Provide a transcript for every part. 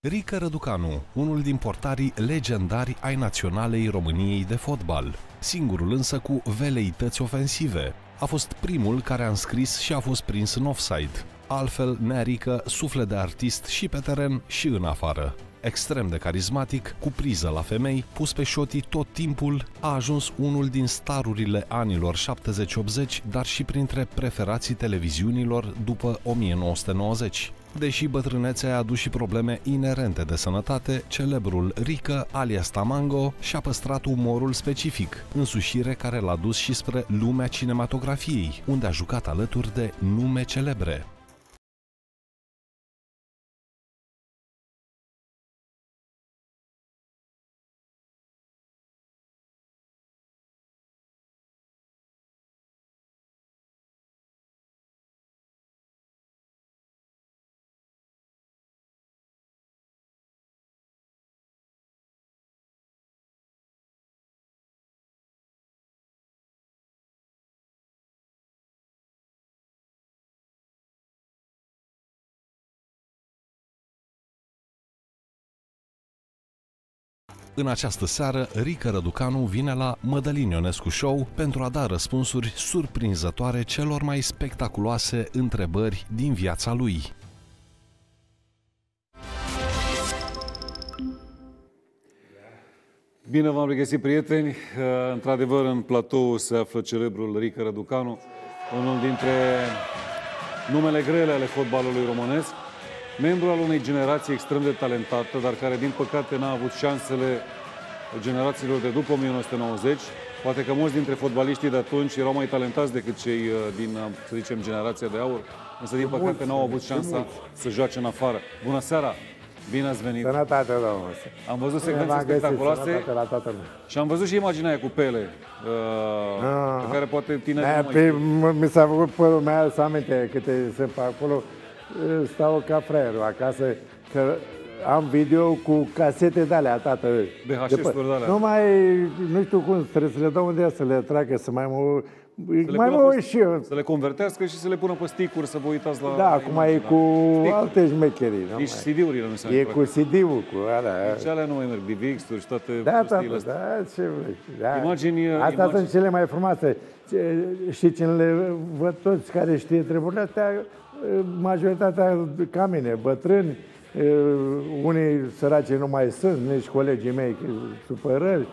Rică Răducanu, unul din portarii legendari ai Naționalei României de fotbal, singurul însă cu veleități ofensive. A fost primul care a înscris și a fost prins în offside. Altfel, Nea Rică suflet de artist și pe teren și în afară. Extrem de carismatic, cu priză la femei, pus pe șotii tot timpul, a ajuns unul din starurile anilor 70-80, dar și printre preferații televiziunilor după 1990. Deși bătrânețea a adus și probleme inerente de sănătate, celebrul Rică, alias Tamango, și-a păstrat umorul specific, însușire care l-a dus și spre lumea cinematografiei, unde a jucat alături de nume celebre. În această seară, Rică Răducanu vine la Mădălin Ionescu Show pentru a da răspunsuri surprinzătoare celor mai spectaculoase întrebări din viața lui. Bine v-am regăsit, prieteni! Într-adevăr, în platou se află celebrul Rică Răducanu, unul dintre numele grele ale fotbalului românesc, membru al unei generații extrem de talentată, dar care, din păcate, n-a avut șansele generațiilor de după 1990. Poate că mulți dintre fotbaliștii de atunci erau mai talentați decât cei din, să zicem, generația de aur, însă, din păcate, n-au avut șansa să joace în afară. Bună seara! Bine ați venit! Sănătate, domnule! Am văzut secvențe spectaculoase și am văzut și imaginea aia cu Pele, pe care poate tinerii nu mai mi s-a făcut părul meu să aminte câte sunt pe acolo. Stau ca fraierul acasă, că am video cu casete de-alea, tată. VHS-uri de-alea. Nu știu cum, trebuie să le dau unde să le tragă, să mai mă uit și eu. Să le convertească și să le pună pe stick-uri, să vă uitați la... Da, acum e cu alte șmecherii. Nici CD-urile nu se mai e cu CD-ul, cu alea. Deci alea nu mai merg, DVX-uri și toate prostiile astea. Da, ce vrei. Imagini... Astea sunt cele mai frumoase. Și cine le văd toți care știe treburile astea, majoritatea ca mine, bătrâni, unii săraci nu mai sunt, nici colegii mei supărări.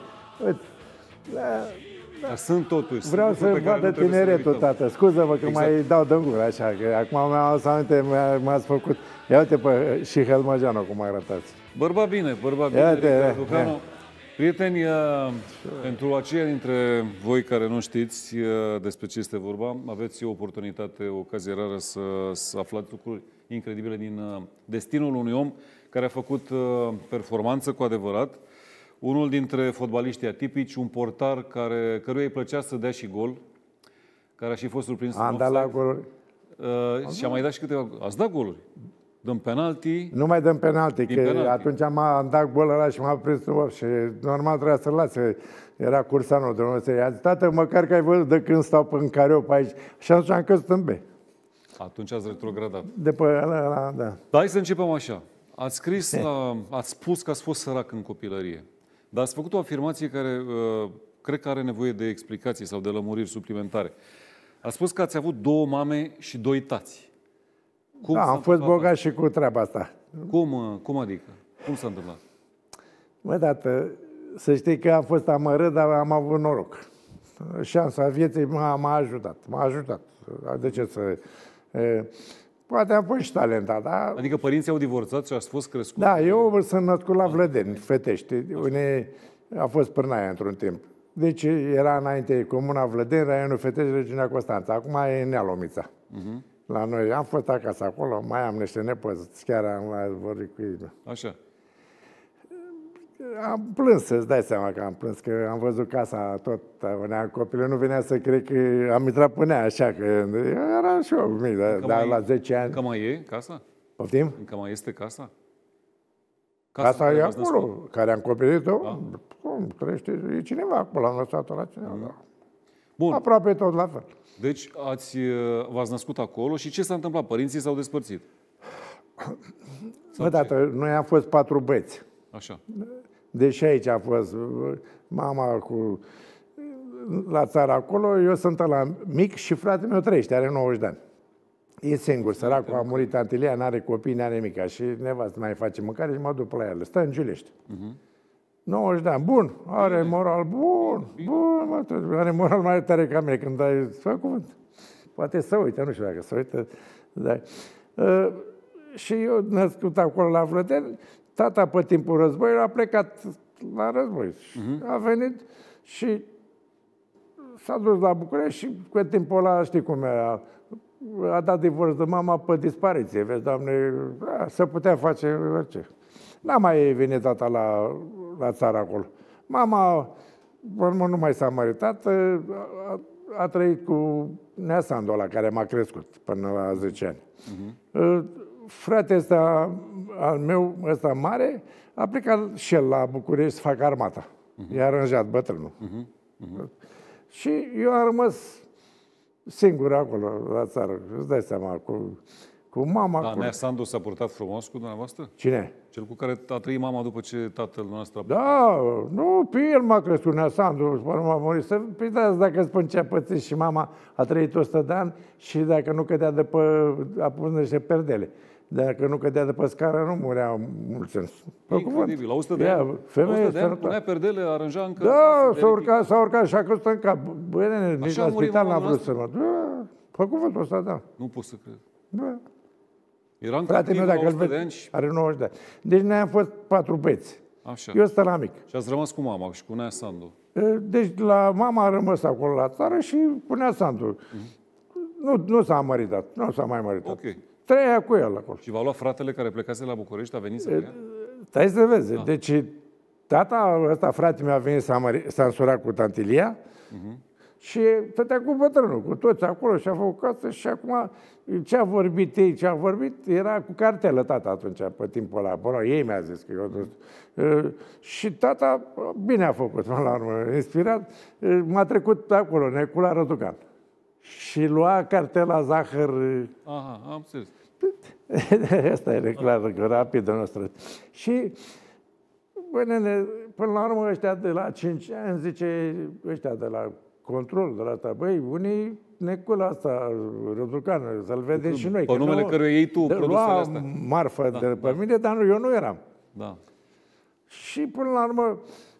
Dar sunt totuși. Vreau să vadă tineretul, tată. Scuză-mă că mai dau de gură așa, că acum mi-am să aminte, m-ați făcut. Ia uite pe și Helmăgeanu cum arătați. Bărbat bine, Răducanu. Prieteni, pentru aceia dintre voi care nu știți despre ce este vorba, aveți o oportunitate, o ocazie rară să aflați lucruri incredibile din destinul unui om care a făcut performanță cu adevărat, unul dintre fotbaliștii atipici, un portar căruia îi plăcea să dea și gol, care a și fost surprins. Am dat la goluri. Și a mai dat și câteva... Ați dat goluri? Dăm penalti? Nu mai dăm penalti, că penalti. Atunci am dat golul ăla și m-a prins și normal trebuia să-l lase. Era cursanul de unul. I-a zis, tată, măcar că ai văzut de când stau pe careu pe aici. Și atunci am căzut în B. Atunci ați retrogradat. De pe ăla, da. Dar hai să începem așa. Ați scris, ați spus că ați fost sărac în copilărie. Dar ați făcut o afirmație care cred că are nevoie de explicații sau de lămuriri suplimentare. Ați spus că ați avut 2 mame și 2 tați. Cum am fost bogat și cu treaba asta. Cum adică? Cum s-a întâmplat? Mă, tată, să știi că am fost amărât, dar am avut noroc. Șansa vieții m-a ajutat. M-a ajutat. De ce să... Poate am fost și talentat, dar... Adică părinții au divorțat și ați fost crescut? Da, eu sunt născut la Vlădeni, Fetești. A fost Pârnaia într-un timp. Deci era înainte Comuna Vlădeni, raionul Fetești, regiunea Constanța. Acum e Nealomița. La noi. Am fost acasă acolo, mai am niște nepoți, chiar am vorbit cu ei. Așa. Am plâns, îți dai seama că am plâns, că am văzut casa tot, copilul nu venea să cred că am intrat până așa, că era și eu mic, dar la 10 ani. Încă mai e casa? Poftim? Încă mai este casa? Casa e acolo, care am copilărit-o, cum crește, e cineva acolo, am lăsat-o la cineva. Bun. Aproape tot la fel. Deci v-ați născut acolo și ce s-a întâmplat? Părinții s-au despărțit? Bă, tată, noi am fost 4 băieți. Așa. Deși aici a fost mama la țară acolo, eu sunt ăla mic și fratele meu trăiește, are 90 de ani. E singur, săracul, a murit Antilia, n-are copii, n-are nimica și nevastă mai face mâncare și mă duc pe la el. Stă în Giulești. 90 de ani, bun, are moral bun, are moral mai tare ca mine când ai fă cuvânt. Poate să uite, nu știu dacă să uite. Da. Și eu născut acolo la Vlădeni, tata pe timpul războiului a plecat la război. A venit și s-a dus la București și pe timpul ăla, știi cum era, a dat divorț de mama pe dispariție. Vezi, Doamne, se putea face orice. N-a mai venit tata la țară acolo. Mama, urmă, nu mai s-a măritat, a trăit cu Nea Sandu, ăla care m-a crescut până la 10 ani. Fratele ăsta al meu, ăsta mare, a plecat și el la București să facă armata. I-a aranjat bătrânul. Și eu am rămas singur acolo, la țară. Îți dai seama, cu mama. Da, Nea Sandu s-a purtat frumos cu dumneavoastră? Cine? Cel cu care a trăit mama după ce tatăl nostru a Da, nu, pe el m-a crescut Nea Sandu, până m-a murit. Păi da, dacă spun ce a pățit și mama a trăit 100 de ani și dacă nu cădea de pe, a pus niște perdele. Dacă nu cădea de pe scară, nu murea mulți ani. Incredibil, la 100 de ani. Femeie 100 de ani punea perdele, aranja încă... Da, s-a urcat și a căzut în cap. Băi, nene, nici la spital n-a vrut să mă... Da, pe cuvântul ăsta, da. Nu pot să cred. Da. Era în Fratele meu, dacă 100 de ani și... are 90 de ani. Deci noi am fost 4 băieți. Așa. Eu stăram mic. Și ați rămas cu mama și cu Nea Sandu. Deci la mama a rămas acolo la țară și cu Nea Sandu. Nu s-a măritat, nu s-a mai măritat. Ok. Trăia cu el acolo. Și v-a luat fratele care plecase la București, a venit să ia? Stai să vezi. Da. Deci tata ăsta, fratele meu, a venit s-a însurat cu tantilia și stătea cu bătrânul, cu toți acolo și a făcut casă și acum ce a vorbit ei, ce a vorbit, era cu cartelă tata atunci, pe timpul ăla. Până ei mi-a zis că eu... Și tata bine a făcut, până la urmă, inspirat. M-a trecut acolo, Necula Răducan. Și lua cartela zahăr... Aha, am înțeles. Asta e reclară, că rapidă noastră. Și, bă, nene, până la urmă ăștia de la 5 ani, zice, ăștia de la control, de la asta, băi, unii Necula asta, Răducan, să-l vedem și noi. Pe numele căruia iei tu produsele astea. Lua marfă de pe mine, dar eu nu eram. Da. Și până la urmă,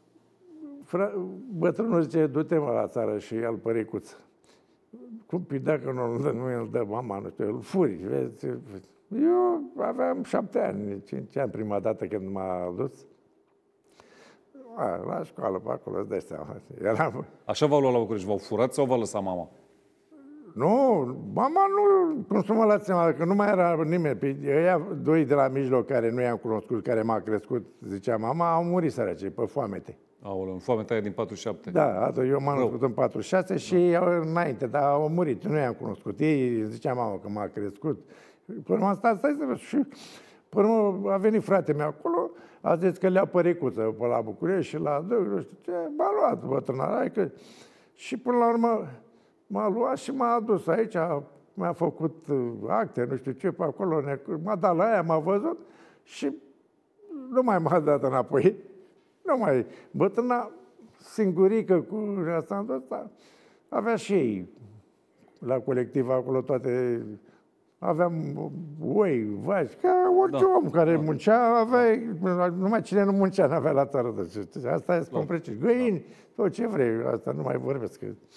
bătrânul zice, du-te mă la țară și ia-l pe Ricuță. Cum, dacă nu îl dă mama, nu știu, îl furi. Vezi? Eu aveam 7 ani, 5 ani prima dată când m-a adus. La școală, pe acolo, îți dai seama. Așa v-au luat la București? V-au furat sau v-a lăsat mama? Nu, mama nu, cum să mă las seama, că nu mai era nimeni. Ăia doi de la mijloc care nu i-am cunoscut, care m-a crescut, zicea mama, au murit săracei, pe foamete. Aoleu, în foamea din 47. Da, eu m-am născut în 46 și ei înainte, dar au murit, nu i-am cunoscut. Ei zicea mama că m-a crescut. Până am stat, stai să vezi, și până a venit fratele meu acolo, a zis că le-a păricuță pe la București și la Dăg, nu știu ce, m-a luat bătrâna, și până la urmă m-a luat și m-a adus aici, mi-a făcut acte, nu știu ce, pe acolo, m-a dat la aia, m-a văzut și nu mai m-a dat înapoi. Nu mai, bătrâna singurică cu asta ăsta, avea și ei la colectiv acolo toate, aveam oi, vaci, ca orice om care muncea, avea, numai cine nu muncea, n-avea la țară. Deci, asta e spun precis. Găini, tot ce vrei, asta nu mai vorbesc.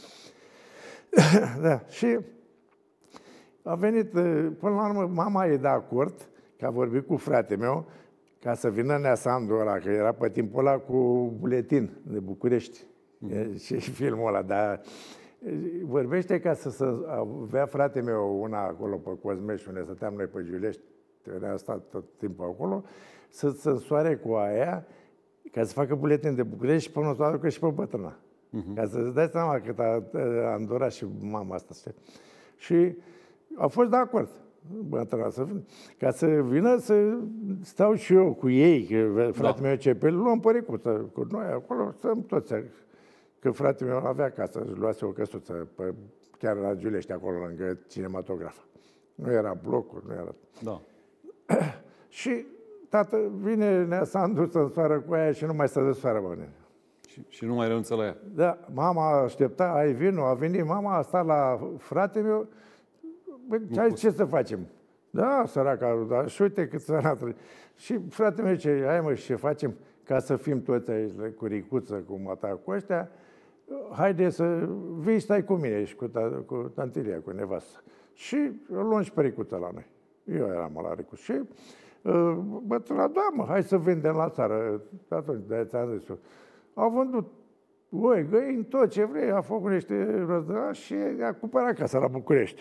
Da, și a venit, până la urmă, mama e de acord, că a vorbit cu fratele meu, ca să vină Nea Sandu ăla, că era pe timpul ăla cu buletin de București. Și filmul ăla, dar vorbește ca să avea frate meu una acolo pe Cosmeș, unde stăteam noi pe Giulești, ne-am stat tot timpul acolo, să se însoare cu aia, ca să facă buletin de București și până să o aducă și pe bătrâna. Ca să-ți dai seama cât a îndurat și mama asta. Și a fost de acord. Bătrâna, ca să vină să stau și eu cu ei, că fratele meu ce pe luăm păricuță cu noi acolo, stăm toți. Că fratele meu avea casă, își luase o căsuță, chiar la Giulești, acolo, lângă cinematografa. Nu era blocul, nu era... Da. Și tată vine Nea Sandu să însoară cu aia și nu mai stă de soară, bă. Și nu mai renunță la ea. Da, mama aștepta, ai vinul, a venit mama, a stat la fratele meu. Bă, ce să facem? Da, săraca, da, și uite cât săracă. Și fratele meu zice, hai mă, și ce facem? Ca să fim toți aici cu Ricuță, cu mata, cu ăștia, haide să vii, stai cu mine și cu tantilia, cu nevastă. Și o luăm și pe Ricuță la noi. Eu eram la Ricuță. Și bătrâna, da, mă, hai să vindem la țară. Atunci, de-aia ți-am zis. Au vândut oi, găini, tot ce vrei, a făcut niște răzdărași și a cumpărat casa la București.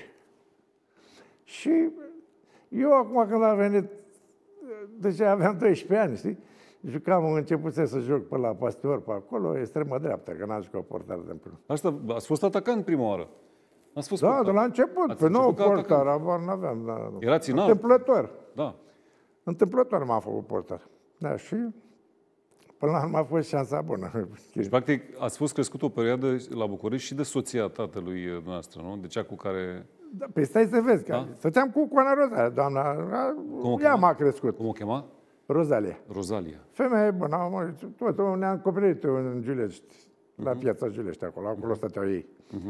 Și eu acum când am venit, deja aveam 12 ani, știi? Jucam, începuse să joc pe la Pasteur, pe acolo, extremă dreaptă, că n-am jucat portar de împreună. Asta, ați fost atacant prima oară. Ați fost Da, portar. de la început, Ați pe nou început ca portar, atacant. n-aveam. Da. Erați înalt. Întâmplător. Da. Întâmplător m-am făcut portar. Da, și până la urmă a fost șansa bună. Deci, practic, ați fost crescut o perioadă la București și de soția tatălui noastră, nu? De cea cu care... Da, păi stai să vezi, că Da? stăteam cu Coana Rozalia, doamna, o ea chema? m-a crescut, Cum o chema? Rozalia. Rozalia. Femeie bună, tot ne-am acoperit în Giulești, la piața Giulești acolo stăteau ei.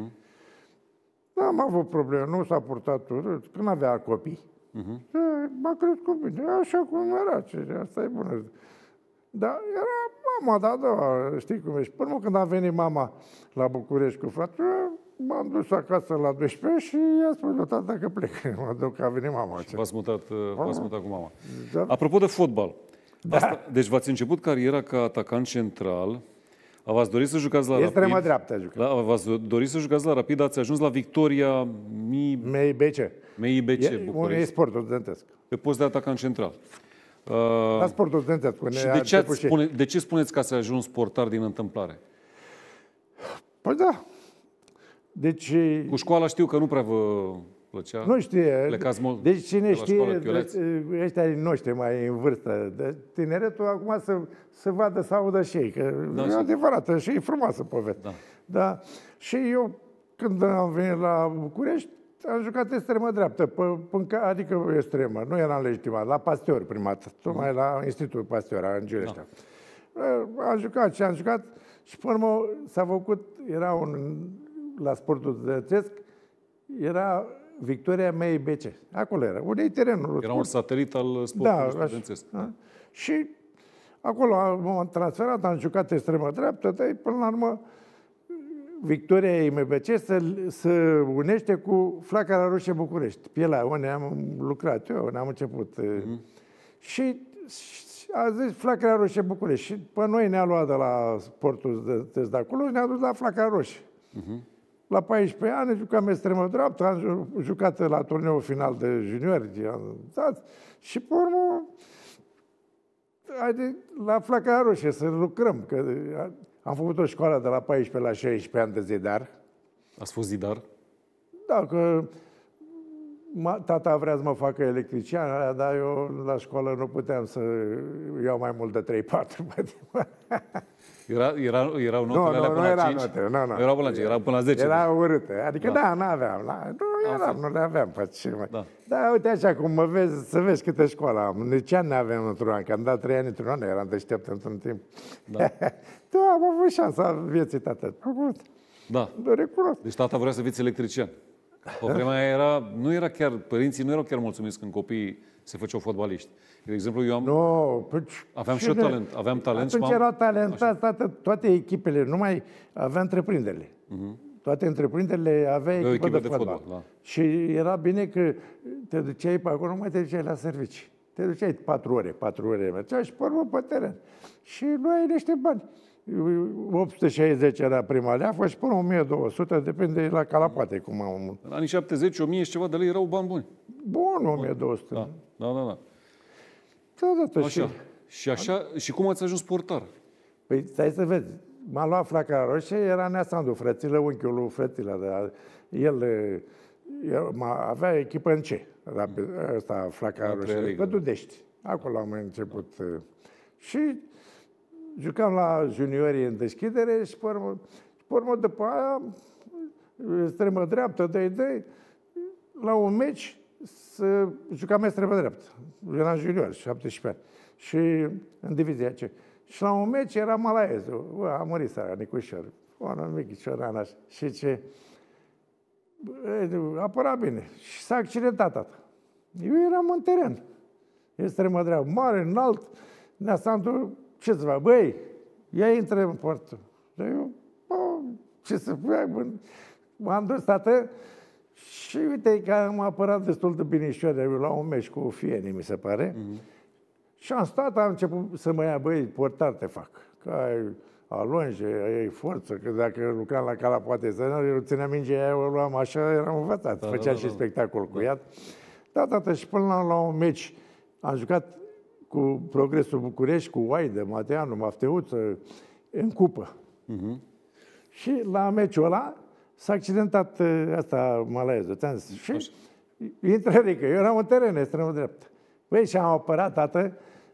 N-am avut probleme, nu s-a purtat urât, când avea copii. M-a crescut bine, așa cum era, asta e bună. Dar era mama, da, știi cum ești. Până când a venit mama la București cu fratele, m-am dus acasă la 12 și i-a spus, tata, că plec. Mă duc, că a venit mama. V-ați mutat cu mama. Da. Apropo de fotbal. Da. Deci v-ați început cariera ca atacant central. V-ați dorit să jucați la Extremă Rapid. dreaptă a jucat. Da, v-ați dorit să jucați la Rapid, ați ajuns la Victoria MIBC. MIBC Un București. e sportul studentesc. Pe post de atacant central. La sportul studentesc. Și de ce spuneți că ați ajuns portar din întâmplare? Păi da. Deci... Cu școala știu că nu prea vă plăcea. Nu știe. Plecați mult Deci cine de la școală, știe, Chioleț. ăștia ai noștri mai în vârstă, de tineretul acum să vadă, să audă și ei, că Da, e adevărată și e frumoasă poveste. Da. Da. Și eu, când am venit la București, am jucat extremă dreaptă, adică extremă, nu eram legitimat, la Pasteur prima dată, tocmai la Institutul Pasteur, în Giulești. Am jucat și am jucat și până urmă s-a făcut, era la sportul studențesc, era Victoria MIBC. Acolo era. Unde e terenul? Era un satelit al sportului studențesc. Da. Și acolo m-am transferat, am jucat extremă dreaptă, dar până la urmă Victoria MIBC se unește cu Flacăra Roșie București. Pielea, unde am lucrat eu, unde am început. Și a zis Flacăra Roșie București. Și pe noi ne-a luat de la sportul de acolo și ne-a dus la Flacăra Roșie. La 14 ani jucam extremă dreaptă, am jucat la turneul final de juniori și pe urmă la Flacăra Roșie să lucrăm, că am făcut o școală de la 14 la 16 ani de zidar. Ați fost zidar? Da, că tata vrea să mă facă electrician, dar eu la școală nu puteam să iau mai mult de 3-4. Erau notele alea până la 5? Nu erau până la 5, erau până la 10. Era urâtă. Adică n-aveam. Nu le aveam. Da, uite așa, cum mă vezi, să vezi câte școală am. Nici ani ne avem într-un an, că am dat 3 ani într-un an, eram deștept într-un timp. Da, am avut șansa vieții, tată. Da. Recunosc. Deci tata vrea să fiți electrician. Pe vremea aia părinții nu erau chiar mulțumiți când copiii se făceau fotbaliști. De exemplu, eu aveam și eu talent. Aveam talent. Atunci era talentat, tată, toate echipele, numai avea întreprinderile. Toate întreprinderile avea echipă de fotbal. Da. Și era bine că te duceai pe acolo, nu mai te duceai la servicii. Te duceai 4 ore mergeai și pe urmă pe teren. Și luai niște bani. 860 era prima leafă și până 1200, depinde la calapate cum am. În anii 70, 1000 și ceva de lei erau bani buni. Bun, 1200. Da. Așa. Și cum ați ajuns portar? Păi stai să vezi. M-a luat Flacăra Roșie, era Nea Sandu, frățilă, unchiul lui frățilă. El avea echipă în ce? Ăsta, Flacăra Roșie, pe Dudești. Acolo am început. Și jucam la juniorii în deschidere și pe urmă după aia, extremă dreaptă, la un meci, jucam extremă dreaptă. Eram junior, 17 ani. Și în divizia C. Și la un meci era Malaezul, a murit seara, Nicușor, un mic cioran așa. Și ce apăra bine. Și s-a accidentat tata. Eu eram în teren. Extremă dreaptă, mare, înalt. Neasandu, ce să fac? Băi, ia intră în portul. Dar eu, ce să fac? M-am dus, tată, și uite că am apărat destul de binișor la un meci cu Fieni, mi se pare. Și am stat, am început să mă ia, băi, portar te fac. Că ai alonge, ai forță, că dacă lucram la Calapoate, eu țineam mingea aia, o luam așa, eram învățat. Făceam și spectacol cu ea. Da, tată, și până la un meci am jucat cu Progresul București, cu Oaide, Mateanu, Mafteuță, în cupă. Și la meciul ăla s-a accidentat asta Malaezul. Și intră Rică. Eu eram în teren, extremă dreaptă. Păi, și am apărat, tată,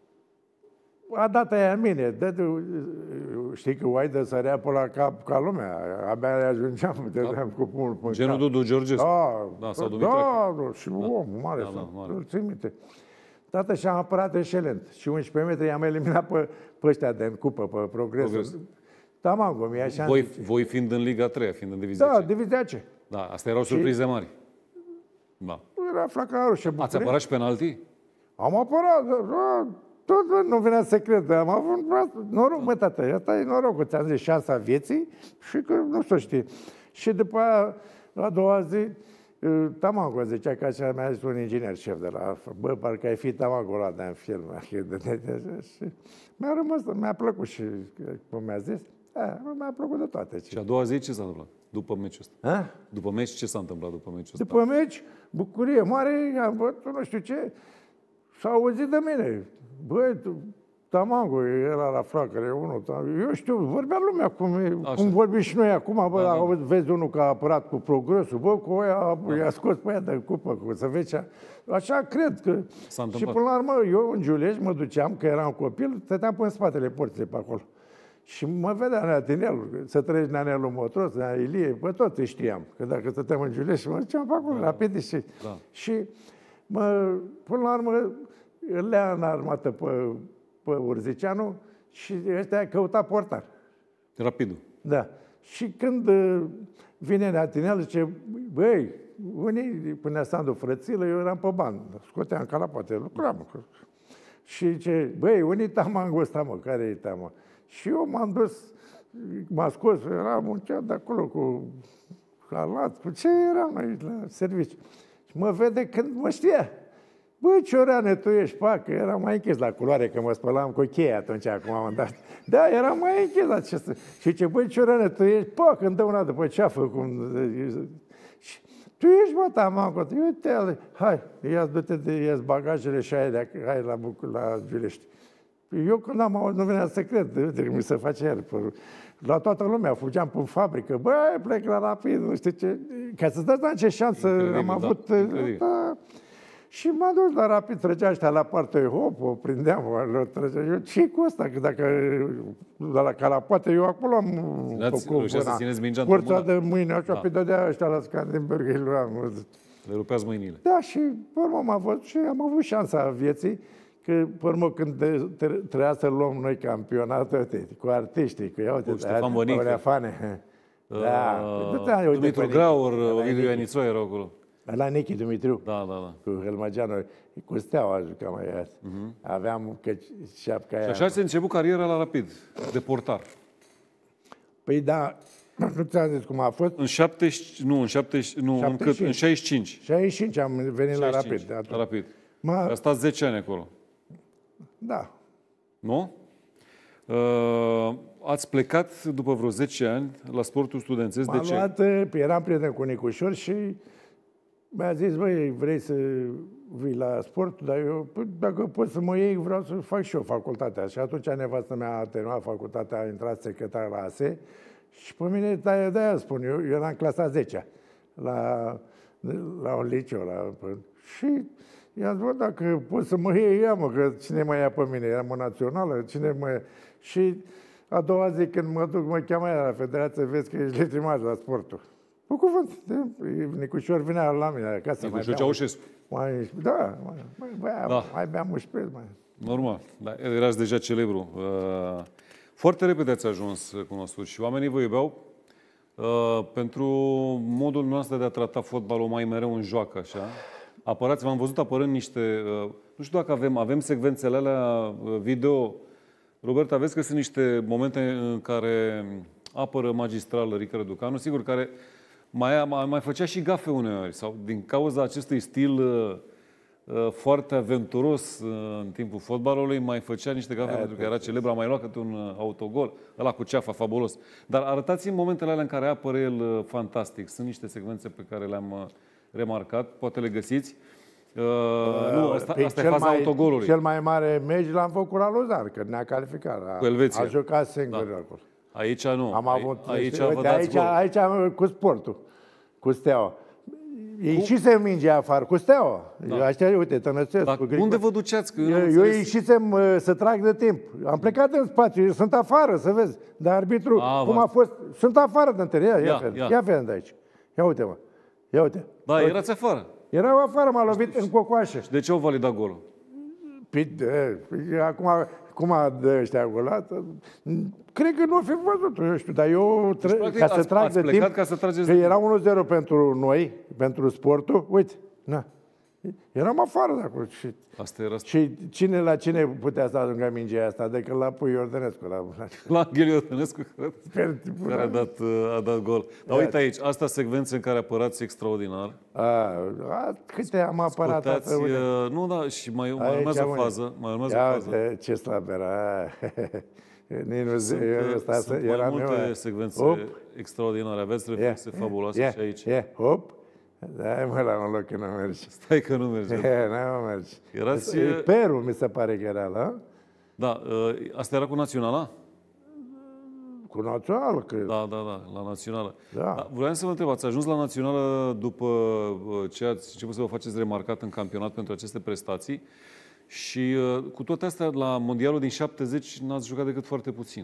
a dat aia în mine. Știi că Oaide sărea pe la cap ca lumea. Abia ajungeam, dădeam cu pumnul pe Genul Dudu Georgescu. Da, sau și om mare, îl țin minte. Tată, și am apărat excelent. Și 11 metri i-am eliminat pe ăștia de în cupă, pe Progresul. Tamango, mi-a așa. Voi fiind în Liga 3, fiind în Divizia C. Da, Divizia C. Da, astea erau surprize mari. Da. Era Flacarul și București. Ați apărat și penalti? Am apărat, tot nu venea să cred. Am avut noroc, mă, tată, asta e norocul. Ți-am zis, șansa vieții și că nu știu știi. Și după aia, a doua zi, Tamango zicea că așa mi-a zis un inginer șef de la... Bă, parcă ai fi Tamango ăla de în film. Și mi-a rămas, mi-a plăcut și cum mi-a zis. Mi-a plăcut de toate. Și a doua zi ce s-a întâmplat? După meciul ăsta? După meci, ce s-a întâmplat după meciul ăsta? După meci, bucurie mare, am văzut nu știu ce, s-a auzit de mine. Băi, Tamango era la flacăre, unul, eu știu, vorbea lumea cum vorbim și noi acum, bă, vezi unul că a apărat cu Progresul, bă, cu ăia, i-a scos pe ea de cupă, să vezi ce... Așa cred că... Și până la urmă, eu în Giulești mă duceam, că eram copil, stăteam pe în spatele porții pe acolo. Și mă vedea Neatinelul, să treci Neanelul Motros, Nea Ilie, pe toți știam. Că dacă stăteam în Giulești, mă duceam pe acolo, rapid și până la urmă, îl lea în armată pe Urzicianu și ăștia căuta portar. Rapidul. Da. Și când vine Neatinel, zice, băi, unii punea Sandu frățilă, eu eram pe bani, scoteam Calapoate, lucram. Și zice, băi, unii Tamango ăsta, mă, care e Tamango? Și eu m-am dus, m-a scos, eram un ceat de acolo cu halat, cu ce eram aici la serviciu. Și mă vede când mă știa. Băi, Ciorane, tu ești pacă, eram mai închis la culoare, că mă spălam cu cheia atunci, acum am dat. Da, eram mai închis la ce să... Și ce, băi, Ciorane, tu ești pacă, îmi dă una după ceafă, cum... Și, tu ești, bă, Tamango, uite, hai, ia-ți bagajele și hai la Giulești. Eu când am auzit, nu venea să cred, uite că mi se face iar părul. La toată lumea, fugeam pe fabrică, băi, plec la Rapid, nu știu ce, ca să-ți dai seama ce șansă am avut. Da. Și m-am dus la Rapid, trăgea ăștia la partea, hop, o prindeam, o trăgea. Eu, ce cu ăsta? Că dacă la Calapoate, eu acolo am forța de mâine, așa, pe dădea ăștia la Scandenberg, îi luam. Le rupeați mâinile. Da, și pe urmă am avut șansa vieții. Că, pe urmă, când trebuia să luăm noi campionatul cu artiștii, cu Ștefan Bănică. Dumitru Graur, Ovidiu Ianițoi erau acolo. La Nichi Dumitriu. Da. Cu Helmageanu, cu Steaua jucam mai iar. Aveam șapca aia. Și așa ți-a început cariera la Rapid, de portar. Păi da, nu ți-am zis cum a fost. În 65. 65 am venit la Rapid. La Rapid. A stat 10 ani acolo. Da. Nu? Ați plecat după vreo 10 ani la sportul studențesc. De ce? Eram prieten cu Nicușor și mi-a zis, băi, vrei să vii la sport? Dar eu, dacă pot să mă iei, vreau să fac și eu facultatea. Și atunci nevastă mea a terminat facultatea, a intrat secretar la ASE și pe mine, de-aia spun, eu eram clasa 10 la un liceu. Și i-am zis, bă, dacă pot să mă iei, ia-mă, că cine mă ia pe mine? Eram o națională, cine mă ia? Și a doua zi, când mă duc, mă cheamă ea la federație, vezi că ești legitimaj la sportul. Cu cuvânt. Nicușor vinea la mine acasă. Nicușor Ceaușescu. Mai beam un șpriț, mai. Normal, da, erați deja celebru. Foarte repede ați ajuns cunoscuți și oamenii vă iubeau pentru modul noastră de a trata fotbalul mai mereu în joacă, așa. Apărați, v-am văzut apărând niște... nu știu dacă avem secvențele alea video. Robert, aveți că sunt niște momente în care apără magistral Rică Răducanu, sigur, care mai făcea și gafe uneori, sau din cauza acestui stil foarte aventuros în timpul fotbalului, mai făcea niște gafe pentru că era celebru, a mai luat câte un autogol, ăla cu ceafa, fabulos. Dar arătați-mi momentele alea în care apără el fantastic. Sunt niște secvențe pe care le-am remarcat, poate le găsiți. Nu, asta e faza autogolului. Cel mai mare meci l-am făcut la Lozan, că ne-a calificat. Cu Elveția. A jucat singur acolo. Aici nu. Am avut, aici cu Sportul, cu Steaua. Ieșisem mingea afară, cu Steaua. Așa, uite, Tănăsescu. Unde vă duceați? Eu ieșisem să trag de timp. Am plecat în spațiu, sunt afară, să vezi. Dar arbitru, cum a fost... Sunt afară de întâlnire. Ia fie de aici. Ia uite-mă. Ia uite. Da, erați afară. Erau afară, m-a lovit în cocoașă. Și de ce au validat golul? Acum, cum a de ăștia golat, cred că nu o fi văzut, eu știu, dar eu, ca să trag de timp, că era 1-0 pentru noi, pentru Sportul, uite, na, eram afară de acolo. Și cine la cine putea să ajungă mingea asta, decât la Pui Iordănescu. La Anghel Iordănescu, care a dat gol. Dar uite aici, asta secvențe în care apărați extraordinar. Câte am apărat? Nu, da, și mai urmează o fază. Ce slab era. Sunt mai multe secvențe extraordinare. Aveți reflexe fabuloase și aici. Da, mă, la un loc că nu mergi. Stai că nu mergi. Nu mergi. Peru, mi se pare că era, da? Da, asta era cu Naționala? Cu Națională, cred. Da, la Națională. Da. Vreau să vă întreb, ați ajuns la Națională după ce ați început să vă faceți remarcat în campionat pentru aceste prestații și cu toate astea, la Mondialul din 70 n-ați jucat decât foarte puțin.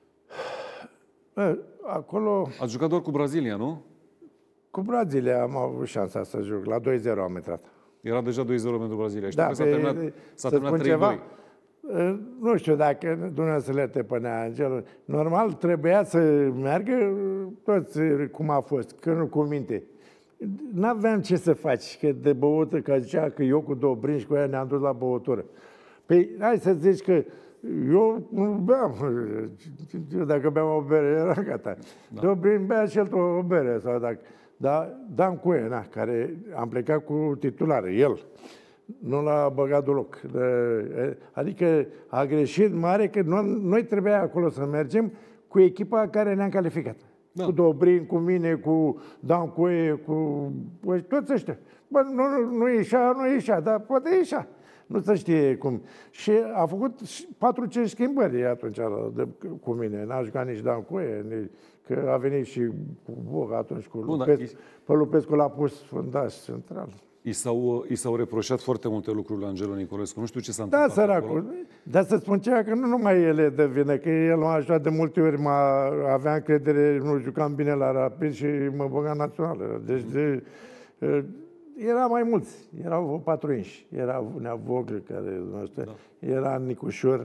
Acolo... Ați jucat doar cu Brazilia, nu? Cu Brazilia am avut șansa să joc. La 2-0 am intrat. Era deja 2-0 pentru Brazilia. Știu că s-a terminat 3-2. Nu știu dacă Dumnezeu le tepănea Angelul. Normal trebuia să meargă toți cum a fost, că nu cu minte. N-aveam ce să faci, că de băută, că zicea că eu cu Dobrin și cu ea ne-am dus la băutură. Păi hai să zici că eu nu beam. Dacă beam o bere, era gata. Da. Dobrin bea și el o bere. Sau dacă... Dar Dan Cuie, care am plecat cu titulare, el. Nu l-a băgat deloc. Adică a greșit mare că noi trebuia acolo să mergem cu echipa care ne-am calificat. Da. Cu Dobrin, cu mine, cu Dan Cuie, cu toți ăștia. Bă, nu ieșea, dar poate ieșea. Nu se știe cum. Și a făcut 4-5 schimbări atunci cu mine. N-a jucat nici Dan Cuie, că a venit și cu Boga atunci cu Lupescu. Pe Lupescu l-a pus fundaș central. I s-au reproșat foarte multe lucruri la Angelo Nicolescu. Nu știu ce s-a întâmplat. Da, săracul. Dar să spun ceva, că nu numai el e de vină, că el m-a ajutat de multe ori, avea încredere, nu jucam bine la Rapid și mă băga națională. Deci era mai mulți. Erau 4 inși. Era Nea Voglă, care era Nicușor,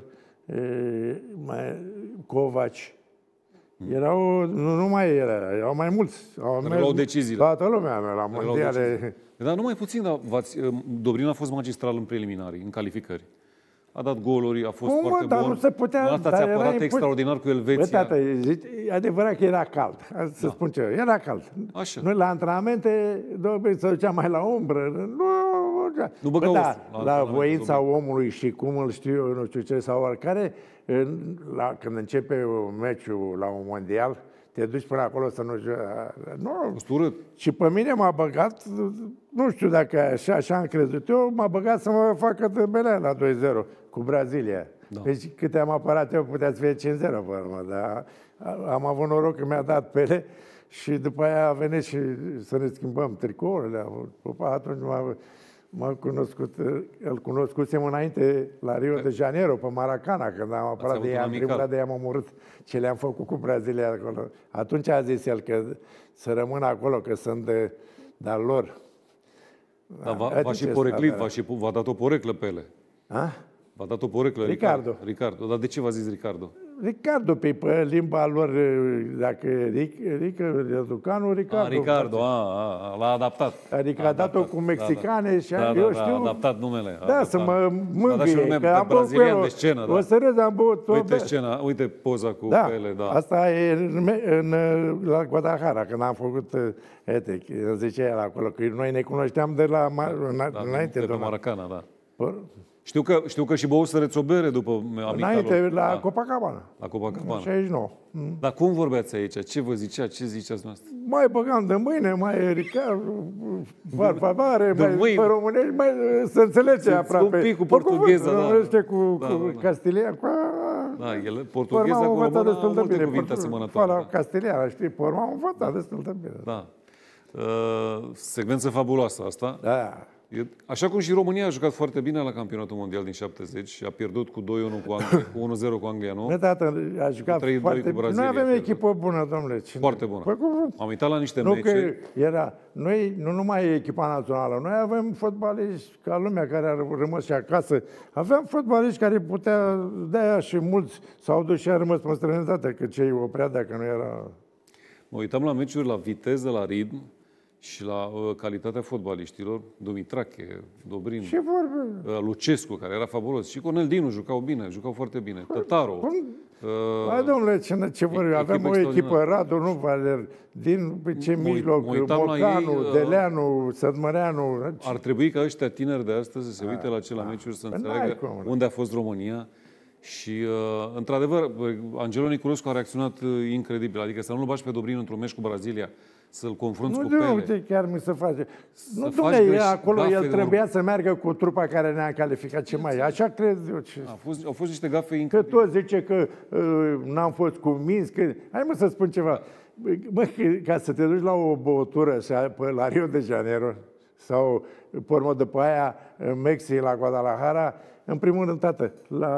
Covaci. Erau, nu numai era, erau mai mulți. Luau deciziile. Toată lumea mea la mondiale. Dar numai puțin, dar Dobrin a fost magistral în preliminari, în calificări. A dat goluri, a fost foarte dar bun. Nu se putea. Asta ți-a apărat extraordinar cu Elveția. Bă, tată, e adevărat că era cald. Să spun ce, era cald. Așa. Noi la antrenamente, Dobrin se ducea mai la umbră. Nu băga la voința omului și cum îl știu eu, nu știu ce, sau oricare, când începe meciul la un mondial, te duci până acolo să nu joci. Nu. Și pe mine m-a băgat, nu știu dacă așa am crezut eu, m-a băgat să mă facă de belea la 2-0 cu Brazilia. Da. Deci câte am apărat eu, puteați fi 5-0 pe urmă, dar am avut noroc că mi-a dat Pele și după aia a venit și să ne schimbăm tricourile. Atunci m-a cunoscut, îl cunoscusem înainte la Rio de Janeiro, pe Maracana, când am apărat de ea, am driblat de ea, m-am omorât ce le-am făcut cu Brazilia acolo. Atunci a zis el că să rămân acolo, că sunt de-al lor. Dar v-a și poreclit, v-a dat o poreclă pe ele. V-a dat o poreclă Ricardo. Dar de ce v-a zis Ricardo? Ricardo, pe limba lor, dacă Răducanu, Ricardo. L-a adaptat. Adică a dat-o cu mexicane și eu știu... a adaptat numele. Să mă mângâie, că am băut cu el. O să râd, am băut. Uite scena, uite poza cu ele. Da, asta e la Guadalajara, când am făcut ETEC. Zicea el acolo, că noi ne cunoșteam de la înainte de Maracana, da. Știu că și băuserăți o bere după amica înainte, la Copacabana. La Copacabana. 69. Dar cum vorbeați aici? Ce vă zicea? Ce ziceați noastră? Mai băgam de mâine, mai Ricardo, barbare, mai pe românești, mai să înțelege aproape. Un pic cu portugheza, da. Românește cu castilian, cu... Da, el, portugheza cu română au multe cuvinte asemănătoare. La castilian, știi, pe urmă am învățat destul de bine. Da. Secvență fabuloasă asta. Da. Așa cum și România a jucat foarte bine la campionatul mondial din 70 și a pierdut cu 2-1 cu Anglia, cu 1-0 cu Anglia, nu? Tată, a jucat foarte bine. Noi avem echipă bună, domnule. Foarte bună. Am uitat la niște meciuri. Noi, nu numai echipa națională, noi avem fotbaliști ca lumea care a rămas și acasă. Aveam fotbaliști care putea, de-aia și mulți s-au dus și a rămas pe străinătate, că ce îi oprea dacă nu era... Mă uitam la meciuri la viteză, la ritm, și la calitatea fotbaliștilor, Dumitrache, Dobrin, Lucescu, care era fabulos, și Cornel Dinu jucau bine, jucau foarte bine, Tătaru. Hai, domnule, ce vor, aveam o echipă, Radu, nu Valer, din ce mijloc, Mocanu, Deleanu, Sădmăreanu. Ar trebui ca ăștia tineri de astăzi să se uite la acele meciuri, să înțeleagă unde a fost România. Și, într-adevăr, Angelo Niculescu a reacționat incredibil, adică să nu-l bagi pe Dobrin într-un meci cu Brazilia, să-l confrunți cu Pele. Nu, uite, chiar mi se face. Nu, dom'le, acolo el trebuia să meargă cu trupa care ne-a calificat ce mai. Așa cred eu. Au fost niște gafe incredibile. Că toți zice că n-am fost convins, că... Hai mă să spun ceva. Bă, ca să te duci la o băutură la Rio de Janeiro sau, pe urmă, după aia, în Mexic, la Guadalajara, în primul rând, tată,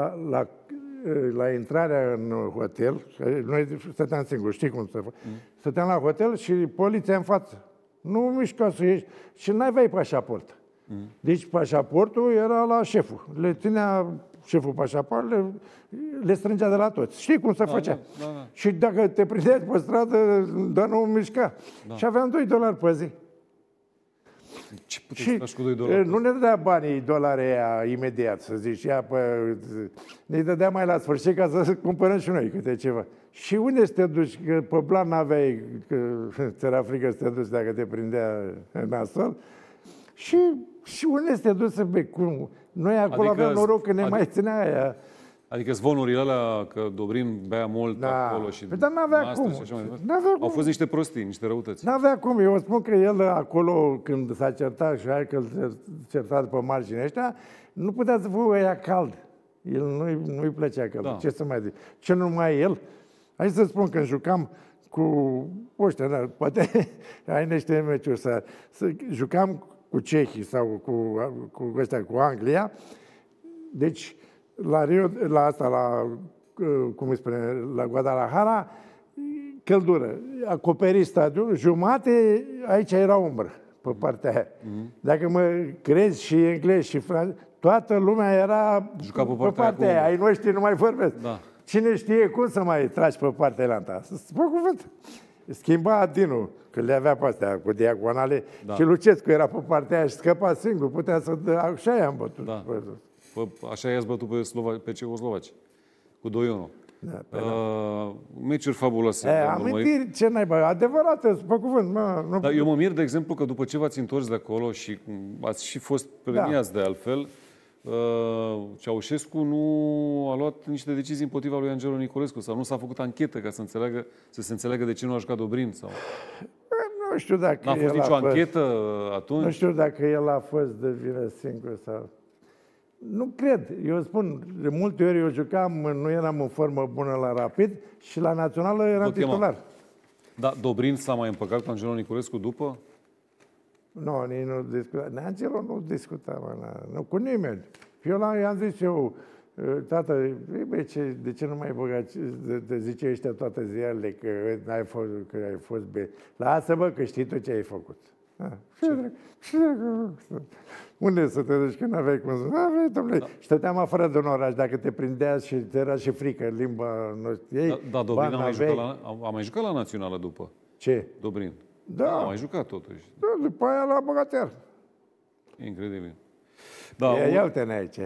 la intrarea în hotel, noi stăteam singuri, știi cum să fac? Stăteam la hotel și poliția în față. Nu mișca să ieși. Și n-aveai pașaport. Deci pașaportul era la șeful. Le ținea șeful pașaport, le strângea de la toți. Știi cum se făcea? Da. Și dacă te prindeai pe stradă, dar nu mișca. Și aveam $2 pe zi. Ce puteți să faci cu $2? Nu ne dădea banii dolari aia imediat, să zici, ne dădea mai la sfârșit ca să cumpărăm și noi câte ceva. Și unde să te duci? Că pe plan n-aveai, că ți-era frică să te duci dacă te prindea nasol. Și unde să te duci să bei? Noi acolo aveam noroc că ne mai ținea aia. Adică zvonurile alea că Dobrin bea mult acolo și... Dar n-avea cum. Au fost niște prostii, niște răutăți. N-avea cum. Eu spun că el acolo, când s-a certat și hai că îl certa după marginea ăștia, nu putea să fie ăia cald. El nu-i plăcea cald. Da. Ce să mai zic? Ce numai el? Hai să spun că jucam cu ăștia, poate ai niște meciuri să jucam cu cehii sau cu ăștia, cu Anglia. Deci, cum îi spune, la Guadalajara, căldură. Acoperi stadionul, jumate, aici era umbră, pe partea aia. Dacă mă crezi și englezi și francezi, toată lumea era pe partea aia. Ai noștri nu mai vorbesc. Da. Cine știe cum să mai tragi pe partea aia ta? Spă cuvânt. Schimba Dinu, că le avea pe astea cu diagonale, și Lucescu era pe partea aia și scăpa singur. Putea să dă, așa i-am bătut. Da. Așa i-ați bătut pe cehoslovaci, cu 2-1. Da, meciuri fabuloase. Amintiri, ce naiba, adevărată, pe cuvânt. Dar eu mă mir, de exemplu, că după ce v-ați întors de acolo și ați și fost premiați de altfel, Ceaușescu nu a luat niște decizii împotriva lui Angelo Niculescu sau nu s-a făcut anchetă ca să se înțeleagă de ce nu a jucat Dobrin? Sau... Nu știu dacă n-a fost nicio anchetă atunci? Nu știu dacă el a fost de vină singur sau... Nu cred. Eu spun, de multe ori eu jucam, nu eram în formă bună la Rapid și la Națională eram titular. Da, Dobrin s-a mai împăcat cu Angelo Niculescu după? Nu, nici nu discuta. Angelo nu discuta, nu cu nimeni. Eu i-am zis tată, de ce nu mai băgați, zice ăștia toate ziarele că ai fost bine. Lasă-mă că știi tu ce ai făcut. Unde să te duci când aveai cum să... Dom'le, și stăteam afară de un oraș, dacă te prindea și te era și frică, limba noastră. Da, Dobrin a mai jucat la Națională după. Ce? Dobrin. Da. A mai jucat totuși. Da, după aia la Băgatear. Incredibil. Da, Ia-te aici.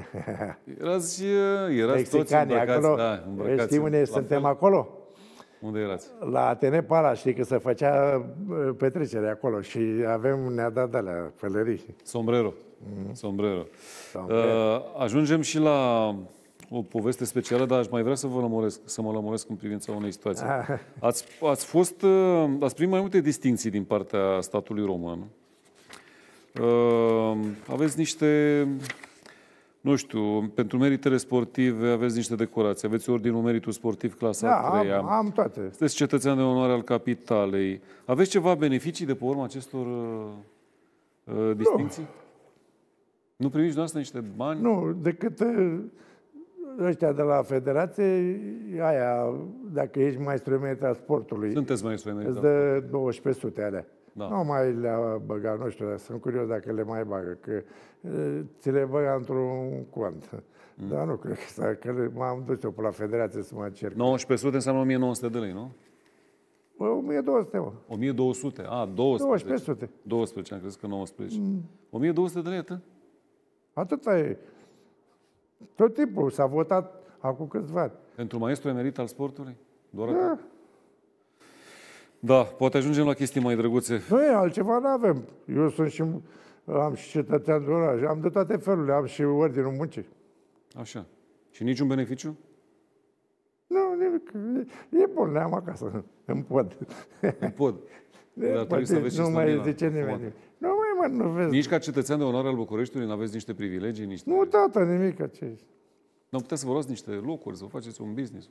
Erați toți îmbrăcați. Acolo, da, îmbrăcați. Știi unde suntem acolo? Unde erați? La Atene Pala, știi că se făcea petrecere acolo și ne-a dat de-alea pălării. Sombrero. Sombrero. Ajungem și la o poveste specială, dar aș mai vrea să mă lămuresc în privința unei situații. Ați primit mai multe distincții din partea statului român. Aveți niște, nu știu, pentru meritele sportive aveți niște decorații. Aveți Ordinul Meritul Sportiv clasa 3-a. Am toate. Sunteți cetățean de onoare al capitalei. Aveți ceva beneficii de pe urma acestor distincții? Nu primiți dumneavoastră niște bani? Nu, decât ăștia de la Federație, aia, dacă ești maestru emerit al sportului. Sunteți maestru emerit. Îți dă 1200 alea. Da. Nu mai le-a băgat, nu știu, sunt curios dacă le mai bagă, că ți le băga într-un cont. Dar nu cred că m-am dus eu pe la Federație să mă încerc. 1900 înseamnă 1900 de lei, nu? 1200, mă. 1200, 12. 1200. 12, am crezut că 19. 1200 de lei, atât? Atâta e. Tot timpul s-a votat acum câțiva ani. Pentru maestru emerit al sportului? Doar Da. atât? Da, poate ajungem la chestii mai drăguțe. Nu e, altceva nu avem. Eu am și cetățean de oraș, am de toate felurile, am și Ordinul Muncii. Așa. Și niciun beneficiu? Nu, nimic. E bun, le-am acasă, în pod. În pod. Dar trebuie să aveți și nu mai slăbina. zice nimeni. Nu mai, nu vezi. Nici ca cetățean de onoare al Bucureștiului nu aveți niște privilegii? Niște... Nu, tata, nimic. Ce? Nu puteți să vă luați niște locuri, să vă faceți un business?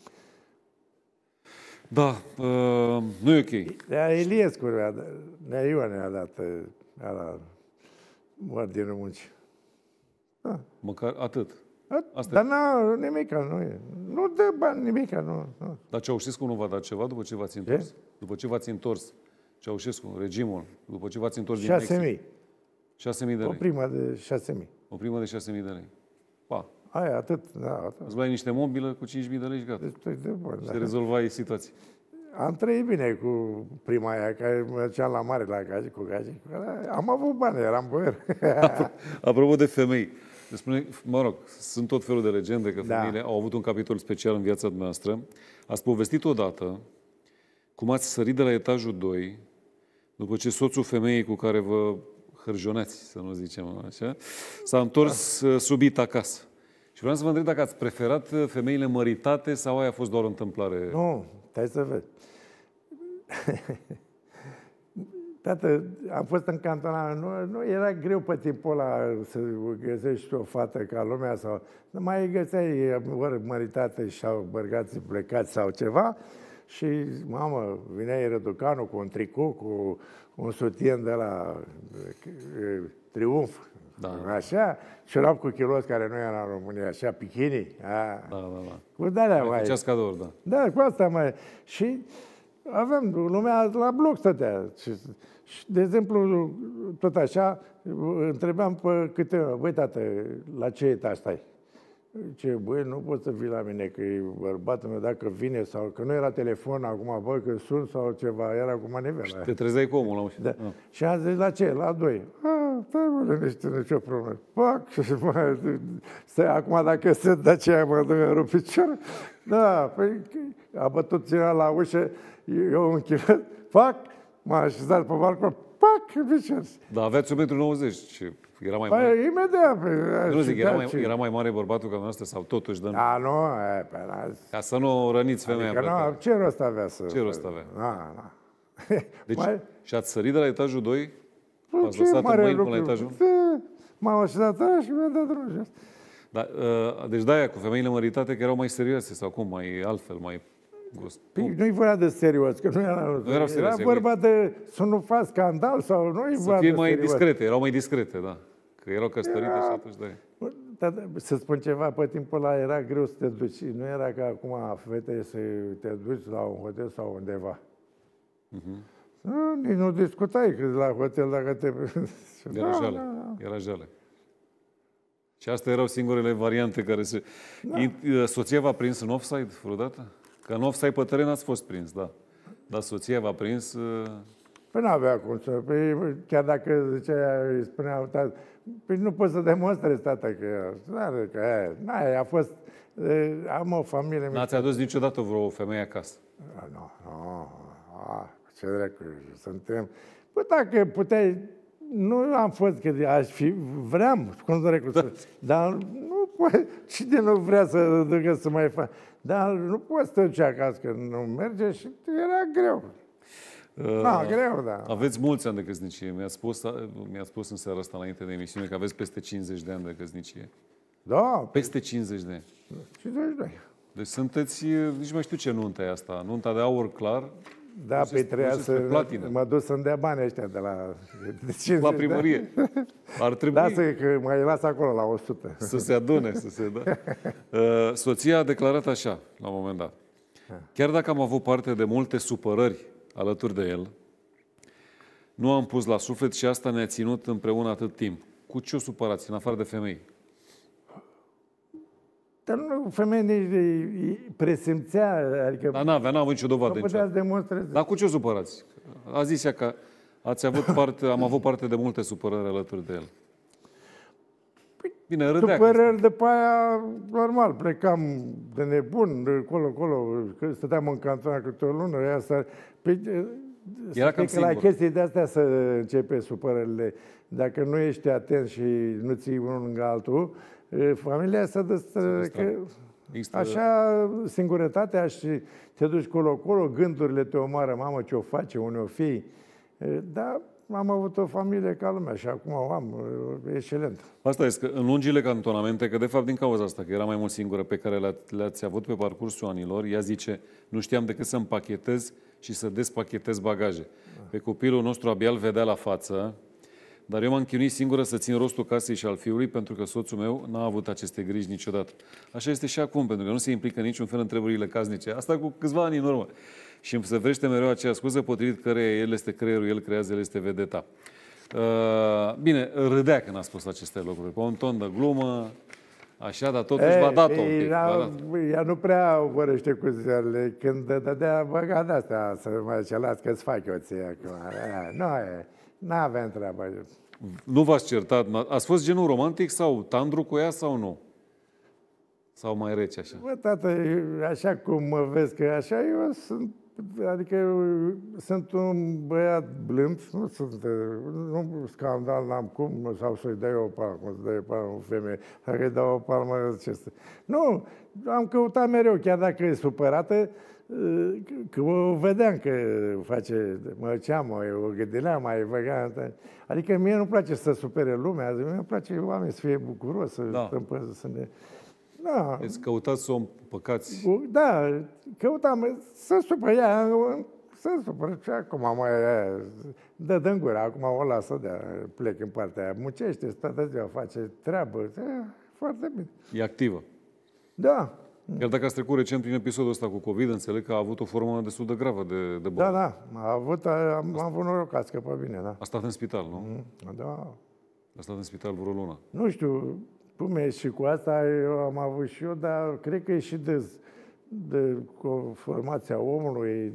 Da, nu e ok. Nea Iliescu Nea Ioan ne-a dat la Ordinul Muncii. Da. Măcar atât. Dar nu, nimica, nu e. Nu dă bani, nimica, nu. Dar Ceaușescu nu v-a dat ceva după ce v-ați întors? Ce? După ce v-ați întors, Ceaușescu, regimul, după ce v-ați întors din 6.000. Mexic? 6.000 de lei. O primă de 6.000. O primă de 6.000 de lei. Pa. Aia, atât, da, atât. Îți luai niște mobilă cu 5.000 de lei și gata. Destul de bun, Și da. te rezolvai situații. Am trăit bine cu prima aia, care mergeam la mare la gazi, cu gazi. Am avut bani, eram boier. Apropo de femei, spune, mă rog, sunt tot felul de legende că Da. femeile au avut un capitol special în viața dumneavoastră. Ați povestit odată cum ați sărit de la etajul 2 după ce soțul femeii cu care vă hârjoneați, să nu zicem așa, s-a întors subit acasă. Și vreau să vă întreb dacă ați preferat femeile măritate sau aia a fost doar o întâmplare? Nu, stai să vezi. Tată, am fost în cantonament, nu era greu pe timpul ăla să găsești o fată ca lumea sau... Nu mai găseai ori măritate sau bărgați plecați sau ceva și, mamă, vinea Răducanu cu un tricou, cu un sutien de la Triumf, Da. așa, ciorap cu chilos care nu era în România, așa, bikini. Da. Cu de-alea mai... Făceați cadouri, da. Da, cu asta mai... Și avem, lumea la bloc stătea. Și, de exemplu, tot așa, întrebam pe câte, băi, tată, la ce etaj stai? Ce, băi, nu poți să vii la mine, că e bărbatul meu, dacă vine sau că nu era telefon acum, băi, că sun sau ceva, era cu manivela. Te trezeai cu omul la ușă. Da. Și am zis, la ce? La 2. Stai, mă, nu știu nicio problemă. Pac, și stai, acum dacă sunt de aceea, mă duc în picior. Da, păi, a bătut cineva la ușă, eu închilăt, pac, m-a așezat pe balcon, pac, în picior. Da, aveați 1,90 m și era mai mare. Păi, imediat. Nu zic, era mai mare bărbatul ca noastră sau totuși dăm... A, nu, Ca să nu răniți femeia. adică nu, ce rost avea să... Ce rost avea? Na. Deci, și ați sărit de la etajul 2? Ați Ce lăsat în mare mâini până la lucru. etajul 1? M-am așezat așa și mi-a dat drumul jos. Da, deci de-aia, cu femeile măritate, că erau mai serioase sau cum, mai altfel, mai gust. Păi, nu-i vorba de serios, că nu era serioase, era vorba de să nu faci scandal sau nu-i Să vorba fie de mai serios. discrete, erau mai discrete, da. Că erau căsătorite și atunci de... Dar, să spun ceva, pe timpul ăla era greu să te duci. Nu era ca acum fete să te duci la un hotel sau undeva. Nu, nici nu discutai că la hotel dacă te... Era jale. Era jale. Și astea erau singurele variante care se... Soția v-a prins în offside vreodată? Că în offside pe teren ați fost prins, da. Dar soția v-a prins... Păi n-avea cum să... Păi, chiar dacă zicea, îi spunea, păi nu poți să demonstrezi, tata, că... a fost... Am o familie... N-ați adus niciodată vreo femeie acasă? Nu. Ce dracu, suntem... Păi dacă puteai... Nu am fost că aș fi... Vreau, cum să recunosc. Dar nu poate... Cine nu vrea să ducă să mai fac? Dar nu poți să te duci acasă, că nu merge și era greu. Greu, da. Aveți mulți ani de căsnicie. Mi-a spus în seara asta, înainte de emisiune, că aveți peste 50 de ani de căsnicie. Da. Peste 50 de ani. 50 de ani. Deci sunteți, nici nu mai știu ce nuntă e asta. Nunta de aur clar. Da, pe trebuia să mă duc să-mi dea bani ăștia de la... La primărie. Ar trebui... Lasă că mai las acolo la 100. Să se adune, să se dea. Soția a declarat așa, la un moment dat. Chiar dacă am avut parte de multe supărări alături de el, nu am pus la suflet și asta ne-a ținut împreună atât timp. Cu ce o supărați, în afară de femei? Dar nu, femeia nici presimțea, adică... Dar n-a avut nicio dovadă. Nu putea să demonstreze. Dar cu ce o supărați? A zis ea că am avut parte de multe supărări alături de el. Bine, râdea. Supărări, după aia, normal, plecam de nebun, colo, că stăteam în cantonă câte o lună, era cam singur. La chestii de-astea să începe supărările. Dacă nu ești atent și nu ții unul lângă altul, familia se așa, singurătatea și te duci colo, gândurile te omoară, mamă, ce o face, unde o fi. Dar am avut o familie ca lumea și acum o am, excelent. Asta este, că în lungile cantonamente, că de fapt din cauza asta, că era mai mult singură pe care le-ați avut pe parcursul anilor, ea zice, nu știam decât să împachetez și să despachetez bagaje. Pe copilul nostru abia îl vedea la față, dar eu m-am chinuit singură să țin rostul casei și al fiului, pentru că soțul meu n-a avut aceste griji niciodată. Așa este și acum, pentru că nu se implică niciun fel în treburile casnice. Asta cu câțiva ani în urmă. Și îmi se vrește mereu aceea scuză potrivit căreia el este creierul, el creează, el este vedeta. Bine, râdea când a spus aceste lucruri. Pe un ton de glumă, așa, dar totuși v-a dat-o un pic. Ea nu prea vorbește cu ziarele. Când dădea băgat de-astea, să mă zice, las că-ți fac eu ție acum. Nu aveam treaba. Nu v-ați certat? Ați fost genul romantic sau tandru cu ea sau nu? Sau mai rece așa? Bă, tată, așa cum mă vezi că așa, eu sunt, adică sunt un băiat blând, nu scandal, n-am cum, sau să-i dai o palmă, să-i dai o palmă o femeie, dacă îi dau o palmă, ce nu, am căutat mereu, chiar dacă e supărată, că o vedeam că face, mă ceamă, o gândilea, mai băga. Adică mie nu-mi place să supere lumea, mie îmi place oamenii să fie bucuroși, să ne... Da. Deci căutați să o împăcați. Da, căutam să supăr ea, să supăr și acum mai dă din gură, acum o lasă de plec în partea aia. Muncește, toată ziua, face treabă, foarte bine. E activă. Da. Chiar dacă ați trecut recent prin episodul ăsta cu COVID, înțeleg că a avut o formă destul de gravă de boală. Da, am avut noroc, a scăpat bine, da. A stat în spital, nu? Da. A stat în spital vreo lună. Nu știu cum e și cu asta, eu am avut și eu, dar cred că e și de formația omului,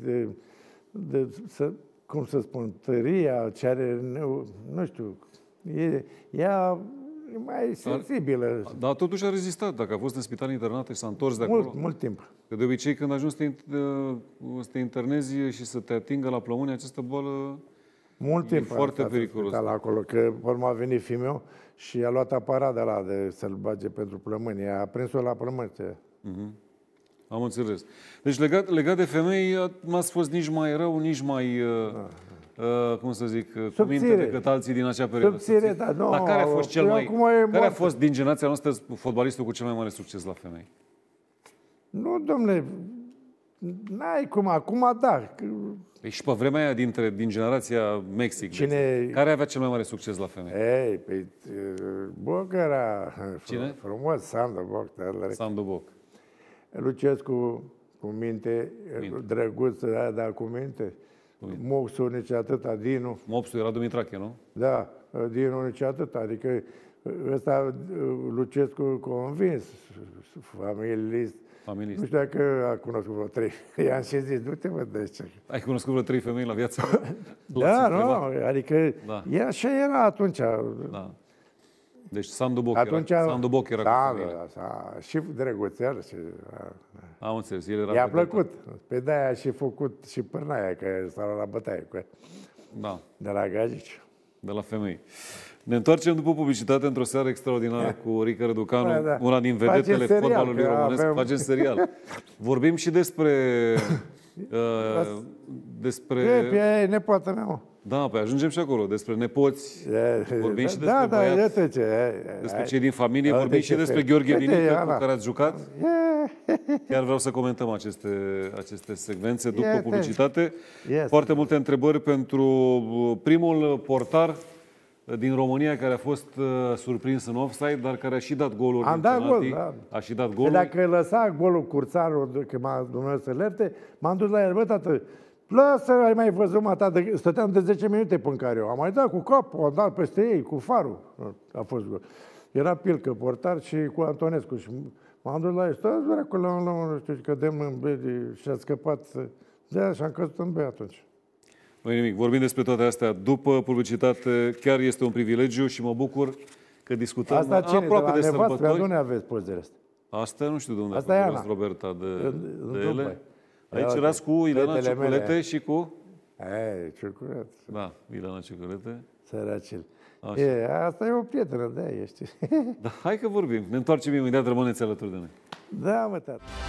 cum să spun, tăria, ce are, nu știu, ea e mai sensibilă. Dar totuși a rezistat. Dacă a fost în spital internat și s-a întors de acolo. Mult timp. Că de obicei când ajungi să te internezi și să te atingă la plămâni această boală, mult timp foarte periculos. Acolo, că urmă a venit fiul meu și a luat aparat de ăla de să-l bage pentru plămâni. A prins-o la plămâni. Am înțeles. Deci legat de femei, n-ați fost nici mai rău, nici mai... cum să zic, cu minte decât alții din acea perioadă. Subțire, da. No, dar care a fost care a fost din generația noastră fotbalistul cu cel mai mare succes la femei? Nu, domnule, n-ai cum, acum da. Păi și pe vremea aia din generația Mexic, care avea cel mai mare succes la femei? Ei, păi Boc era frumos, Sandu Boc. Sandu Boc. Lucescu cu minte, drăguț, dar cu minte. Moxul nici atâta, Dinu. Mopsul era Dumitrache, nu? Da, Dinu nici atâta. Adică ăsta, Lucescu, convins, familist. Nu știu dacă a cunoscut vreo 3. I-am și zis, nu te văd de ce. Ai cunoscut vreo 3 femei la viață? Da, nu, adică așa era atunci. Da. Deci Sandu Boc era cu femeile. Și Drăguțel. Am înțeles. El era i-a plăcut. Pe de-aia și făcut și Pârnaia, că stau la bătaie cu ea. Da. De la Gagici. De la femei. Ne întoarcem după publicitate într-o seară extraordinară cu Rică Răducanu, una din vedetele fotbalului românesc. Facem serial. Vorbim și despre... Pe aia e nepoată mea, mă. Da, păi ajungem și acolo. Despre nepoți. Vorbim și despre băiați. Despre cei din familie. Vorbim și despre Gheorghe Linică, cu care ați jucat. Chiar vreau să comentăm aceste secvențe după publicitate. Foarte multe întrebări pentru primul portar din România care a fost surprins în offside, dar care a și dat golul. Am dat gol, da. A și dat golul. Dacă lăsa golul Curțarul, că m-a Dumnezeu să lerte, m-am dus la el, bă, tată, lasă, ai mai văzut, mă, tată, stăteam de 10 minute pe care eu. Am mai dat cu capul, am dat peste ei, cu farul. A fost gol. Era Pilcă, portar, și cu Antonescu. Și m-am dus la el, stați, bă, acolo, nu știu, cădem în bede și a scăpat. De-aia și-am căzut în bea atunci. Nu nimic. Vorbim despre toate astea după publicitate. Chiar este un privilegiu și mă bucur că discutăm asta cine? aproape de sărbători. De unde aveți pozele astea? Asta nu știu de unde asta e Ana. Roberta de ele. Aici erați cu Ileana Ciocolete și cu... Ciocolete. Da, Ileana Ciocolete. Săracel. Asta e o prietenă de aia, știi? Da, hai că vorbim. Ne întoarcem imediat, rămâneți alături de noi. Da, mă, tată.